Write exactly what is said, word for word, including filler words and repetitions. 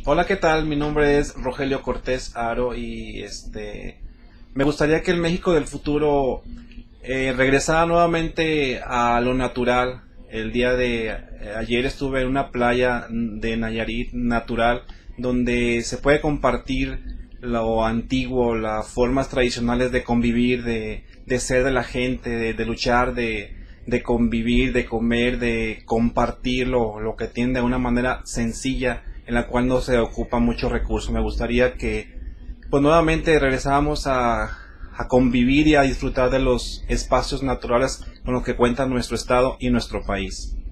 Hola, ¿qué tal? Mi nombre es Rogelio Cortés Aro y este me gustaría que el México del futuro eh, regresara nuevamente a lo natural. El día de eh, ayer estuve en una playa de Nayarit natural donde se puede compartir lo antiguo, las formas tradicionales de convivir, de, de ser de la gente, de, de luchar, de, de convivir, de comer, de compartir lo, lo que tiene de una manera sencilla en la cual no se ocupa mucho recurso. Me gustaría que pues nuevamente regresáramos a, a convivir y a disfrutar de los espacios naturales con los que cuenta nuestro estado y nuestro país.